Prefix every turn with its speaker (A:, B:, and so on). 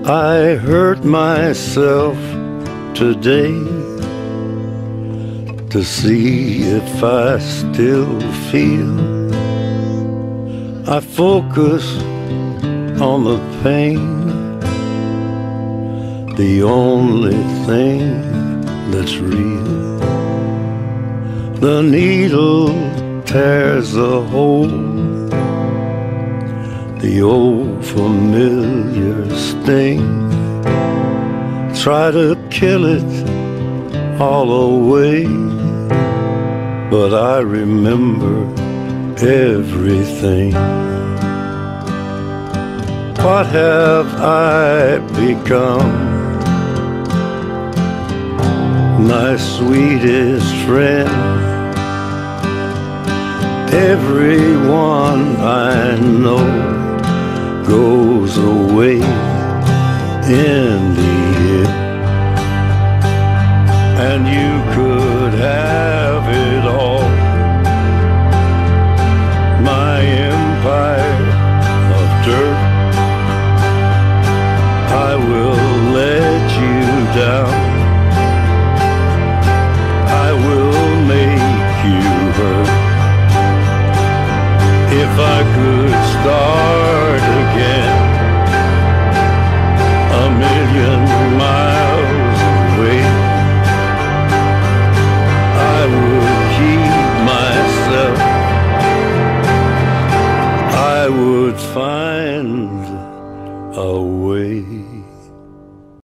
A: I hurt myself today to see if I still feel. I focus on the pain, the only thing that's real. The needle tears a hole, the old familiar sting. Try to kill it all away, but I remember everything. What have I become? My sweetest friend. Everyone I know goes away in the end, and you could have it